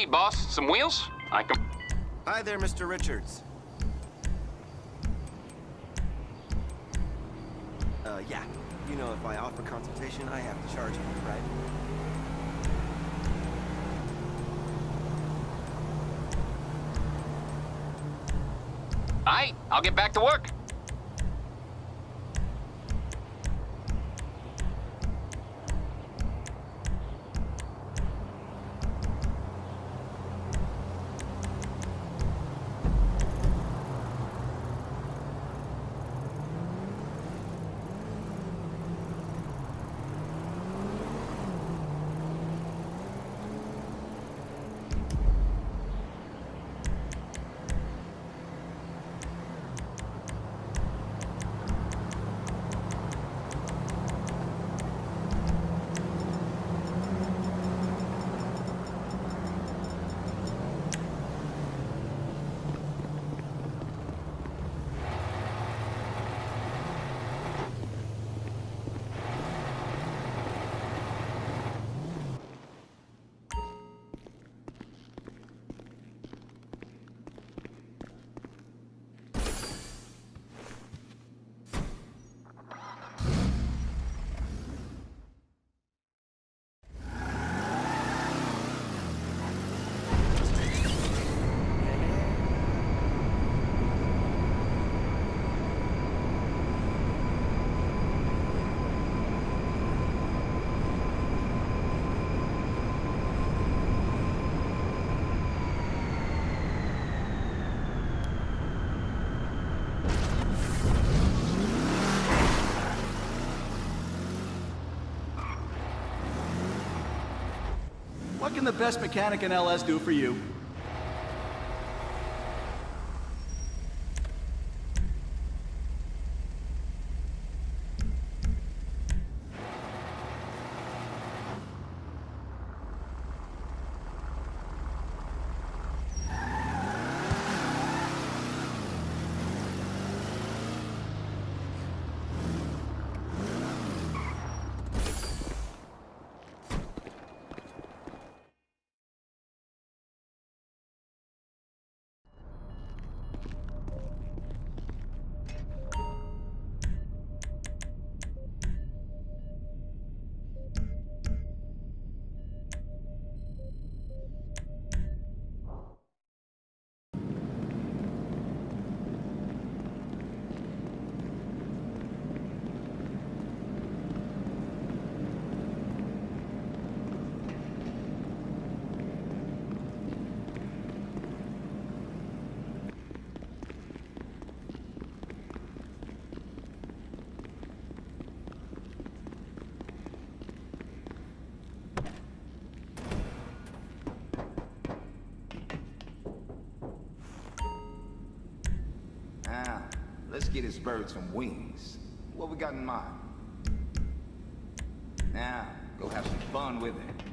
need, boss? Some wheels? I can... Hi there, Mr. Richards. Yeah. You know, if I offer consultation, I have to charge you, right? Aight, I'll get back to work. What can the best mechanic in LS do for you? Now, let's get his bird some wings. What we got in mind? Now, go have some fun with it.